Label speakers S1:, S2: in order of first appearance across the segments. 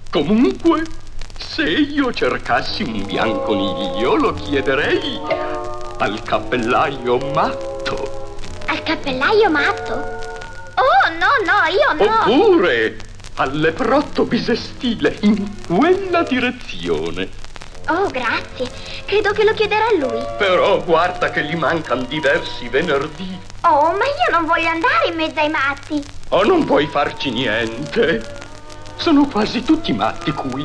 S1: Comunque, se io cercassi un bianconiglio, lo chiederei al cappellaio matto.
S2: Al cappellaio matto? Oh, no, io no.
S1: Oppure al leprotto bisestile, in quella direzione.
S2: Oh, grazie. Credo che lo chiederò a lui.
S1: Però guarda che gli mancano diversi venerdì.
S2: Oh, ma io non voglio andare in mezzo ai matti.
S1: Oh, non puoi farci niente. Sono quasi tutti matti qui.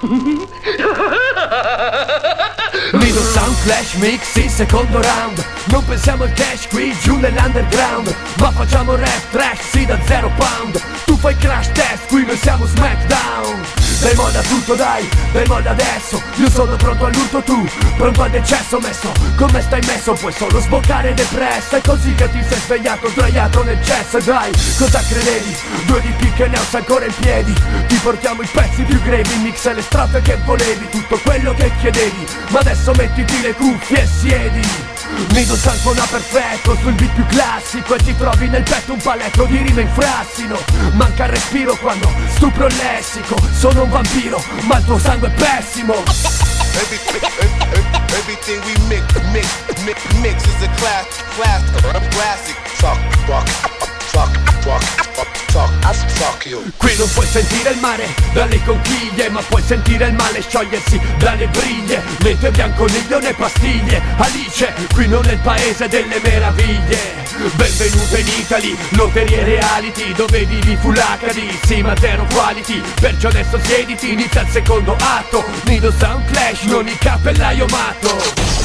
S3: Nido Sound Clash Mix il secondo round. Non pensiamo al cash qui giù nell'underground, ma facciamo rap trash sì da 0 pound. Tu fai crash test, qui noi siamo Smackdown. Dai molla tutto dai molla adesso. Io sono pronto all'urto, tu pronto al decesso. Messo come stai messo, puoi solo sboccare depresso. È così che ti sei svegliato sdraiato nel cesso. E dai, cosa credevi? 2 DP che ne ho ancora in piedi. Ti portiamo i pezzi più grevi, mix e le strofe che volevi, tutto quello che chiedevi. Ma adesso mettiti le cuffie e siedi. Nido Sound suona perfetto sul beat più classico, e ti trovi nel petto un paletto di rime in frassino. Manca il respiro quando stupro il lessico. Sono un vampiro, ma il tuo sangue è pessimo.
S4: Everything we mix is a classic. Fuck you.
S3: Qui non puoi sentire il mare dalle conchiglie, ma puoi sentire il male sciogliersi dalle briglie. Mentre bianconiglio ne pastiglie. Alice, qui non è il paese delle meraviglie. Benvenuta in Italy, lotterie reality, dove vivi full HD, sì ma zero quality. Perciò adesso siediti, inizia il secondo atto. Nido Sound Clash, non il cappellaio matto.